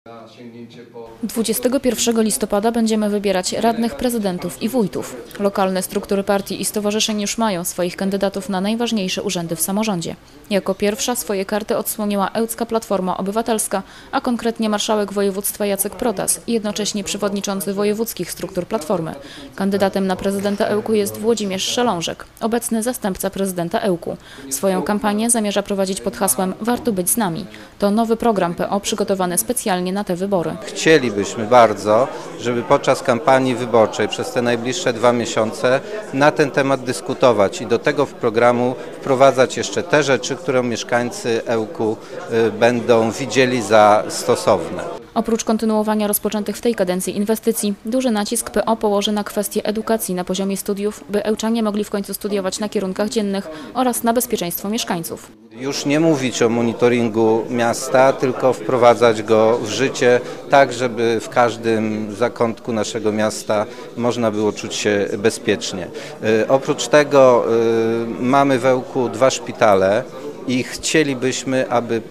21 listopada będziemy wybierać radnych, prezydentów i wójtów. Lokalne struktury partii i stowarzyszeń już mają swoich kandydatów na najważniejsze urzędy w samorządzie. Jako pierwsza swoje karty odsłoniła Ełcka Platforma Obywatelska, a konkretnie marszałek województwa Jacek Protas i jednocześnie przewodniczący wojewódzkich struktur Platformy. Kandydatem na prezydenta Ełku jest Włodzimierz Szelążek, obecny zastępca prezydenta Ełku. Swoją kampanię zamierza prowadzić pod hasłem „Warto być z nami”. To nowy program PO przygotowany specjalnie na te wybory. Chcielibyśmy bardzo, żeby podczas kampanii wyborczej przez te najbliższe 2 miesiące na ten temat dyskutować i do tego programu wprowadzać jeszcze te rzeczy, które mieszkańcy Ełku będą widzieli za stosowne. Oprócz kontynuowania rozpoczętych w tej kadencji inwestycji, duży nacisk PO położy na kwestię edukacji na poziomie studiów, by Ełczanie mogli w końcu studiować na kierunkach dziennych oraz na bezpieczeństwo mieszkańców. Już nie mówić o monitoringu miasta, tylko wprowadzać go w życie tak, żeby w każdym zakątku naszego miasta można było czuć się bezpiecznie. Oprócz tego mamy w Ełku 2 szpitale i chcielibyśmy, aby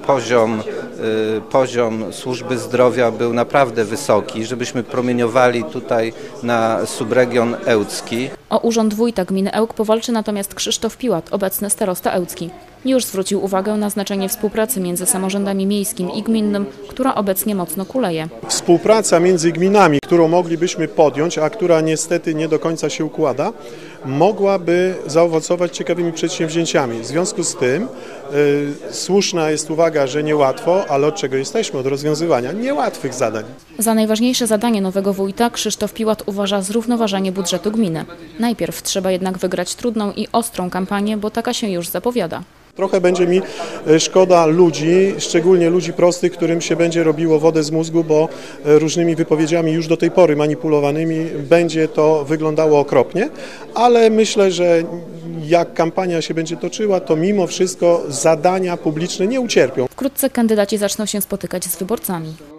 poziom służby zdrowia był naprawdę wysoki, żebyśmy promieniowali tutaj na subregion ełcki. O urząd wójta gminy Ełk powalczy natomiast Krzysztof Piłat, obecny starosta ełcki. Już zwrócił uwagę na znaczenie współpracy między samorządami miejskim i gminnym, która obecnie mocno kuleje. Współpraca między gminami, którą moglibyśmy podjąć, a która niestety nie do końca się układa, mogłaby zaowocować ciekawymi przedsięwzięciami. W związku z tym słuszna jest uwaga, że niełatwo, ale od czego jesteśmy? Od rozwiązywania niełatwych zadań. Za najważniejsze zadanie nowego wójta Krzysztof Piłat uważa zrównoważenie budżetu gminy. Najpierw trzeba jednak wygrać trudną i ostrą kampanię, bo taka się już zapowiada. Trochę będzie mi szkoda ludzi, szczególnie ludzi prostych, którym się będzie robiło wodę z mózgu, bo różnymi wypowiedziami już do tej pory manipulowanymi będzie to wyglądało okropnie, ale myślę, że jak kampania się będzie toczyła, to mimo wszystko zadania publiczne nie ucierpią. Wkrótce kandydaci zaczną się spotykać z wyborcami.